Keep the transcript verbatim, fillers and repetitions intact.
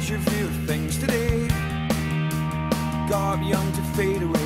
change your view of things today. Garb young to fade away.